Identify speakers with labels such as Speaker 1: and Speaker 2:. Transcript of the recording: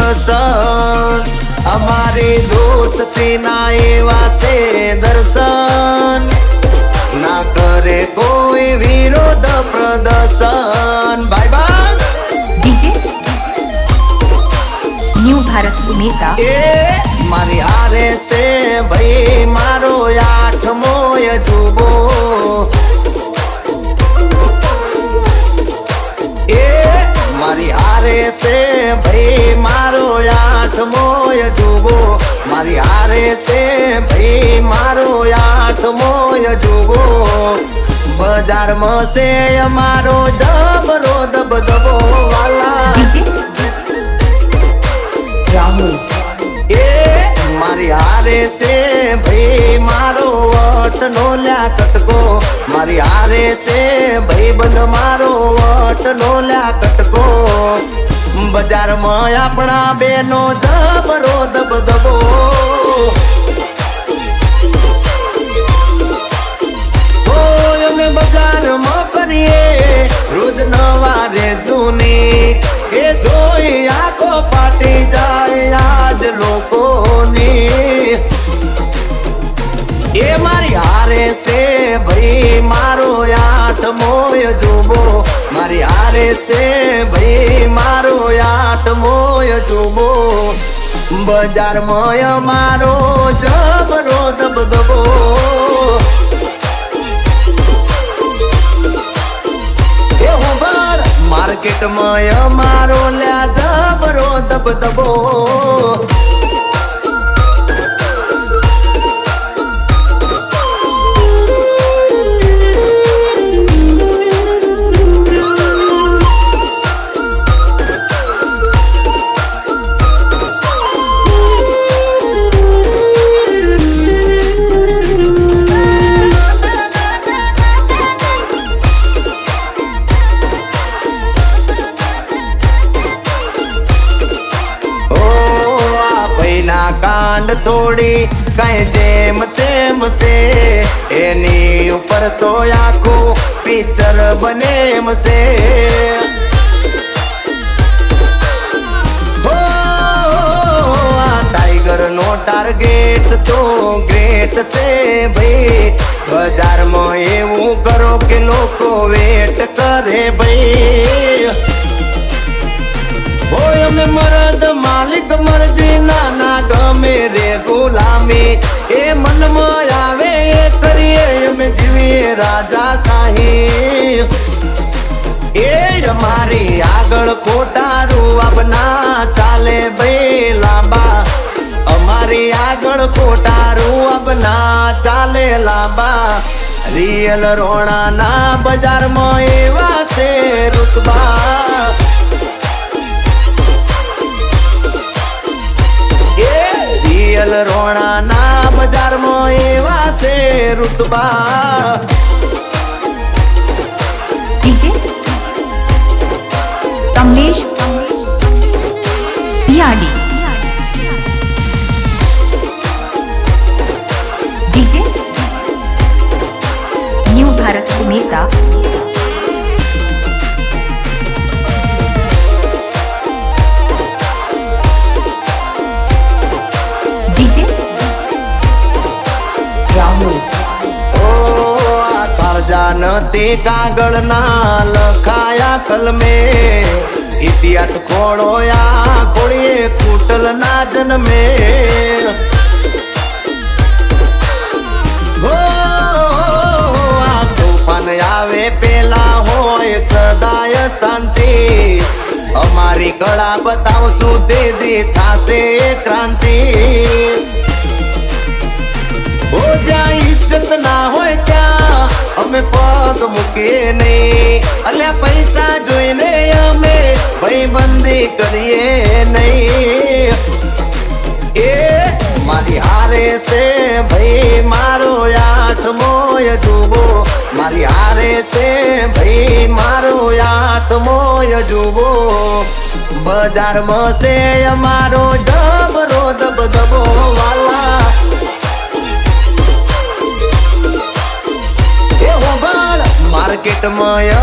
Speaker 1: प्रदर्शन अमारी दोस्ती ना एवा से दर्शन ना करे कोई विरोध प्रदर्शन। Bye bye
Speaker 2: DJ new Bharat उमेता
Speaker 1: मारी हारे से भाई मारो 8मो अजूबो मारी हारे से भाई मारो 8मो अजूबो मारी हारे से भाई मारो 8मो अजूबो बाजार में से मारो डबरो दब दबो वाला
Speaker 2: राहुल
Speaker 1: मारी हारे से भाई मारो वट नो ल्या कटको मारी हारे से भाई बंद मारो वट नो ल्या कटको बाजार में अपना बेनो जबरो दब दबो बाजार में करिए रोज नवारे जूनी ए जोई आको पाटी जाए आज लोकोनी ए मारी हारे से भाई मारो 8मो अजूबो मारी हारे से भाई मारो 8मो अजूबो बाजार में मारो जबरो दब दबो मार्केट में मारो ल्या जबरो दब दबो कांड थोड़ी कहीं जेम तेम से एनी ऊपर तो आखो पिक्चर बने से हो टाइगर नो टारगेट तो ग्रेट से भाई बाजार में एवं करो के लोग वेट करे भाई में मर्द मालिक मर्जी नाना गमे रे गुलामी ए मन में आवे ए करिए में जीविए राजा शाही ए हमारी आगळ कोटारू अब ना चाले भाई लांबा हमारी आगळ कोटारू अब ना चाले लांबा रियल रोना ना बाजार में एवा से रुतबा रियल रोना ना बाजार में एवा से रुतबा
Speaker 2: डीजे कमलेश पियाडी डीजे न्यू भारत उमेता
Speaker 1: जानते कागल ना लखाया कल में इतिहास खोड़ोया खोड़िए कुटल ना जन्मे हो तूफान आवे पेला होए सदाय शांति हमारी कला बताओ सु दे दी था से क्रांति हो जाए इज्जत ना होए क्या हमें पग मुके नहीं अल्लाह पैसा जोईने हमें भाई बंदी करिए नहीं ए मारी हारे से भाई मारो 8मो अजूबो मारी हारे से भाई मारो 8मो अजूबो बाजार में से मारो डबरो दब दबो वाला मार्केट में